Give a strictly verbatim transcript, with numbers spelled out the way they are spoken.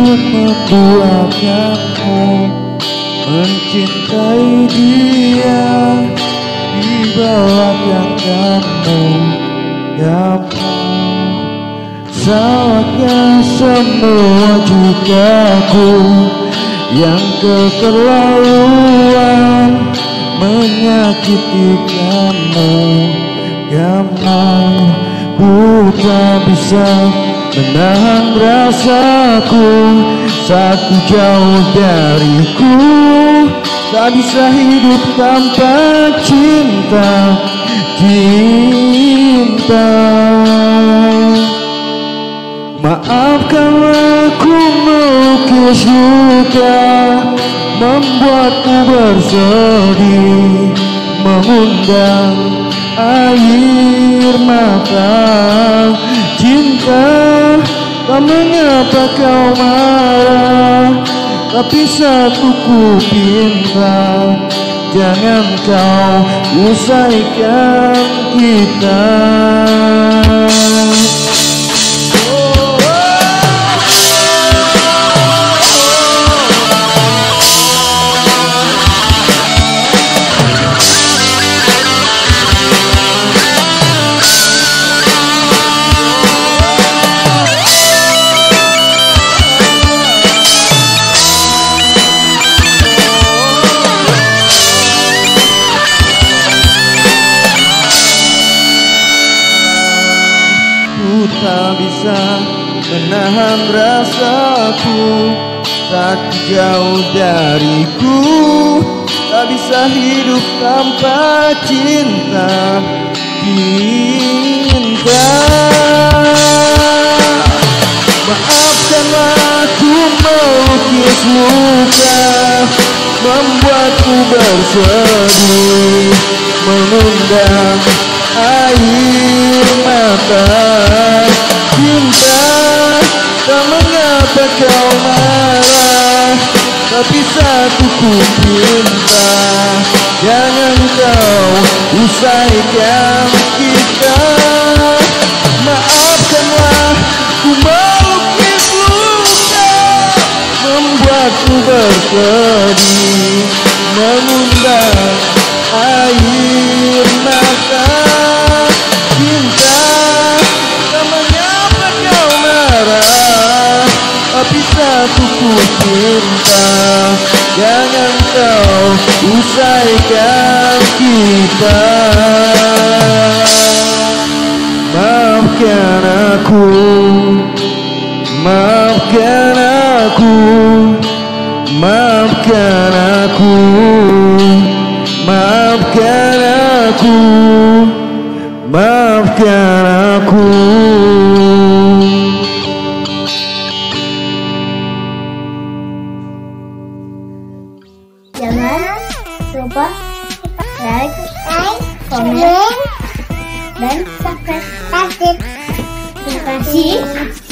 membuat kamu mencintai dia di bawah yang kamu kamu. Salahkah semua juga aku yang keterlaluan menyakiti kamu, kamu. Ku tak bisa menahan rasaku saat ku jauh dariku. Tak bisa hidup tanpa cinta, cinta. Maafkanlah ku melukis luka, membuatku bersedih, mengundang air mata. Cinta, tak mengapa kau marah, tapi satu ku pinta, jangan kau usaikan kita. Tak bisa menahan rasaku saat jauh dariku. Tak bisa hidup tanpa cinta, cinta. Maafkanlah aku melukis luka, membuatku bersedih, mengundang air mata. Cinta, tak mengapa kau marah, tapi satu ku pinta, jangan kau usaikan kita. Maafkanlah ku melukis luka, membuatku bersedih, mengundang air mata. Cinta, tak mengapa kau marah, tapi satu ku cinta, jangan kau usaikan kita. Maafkan aku, maafkan aku, maafkan aku, maafkan aku, maafkan aku. Jangan lupa like, komen, dan subscribe. Terima kasih.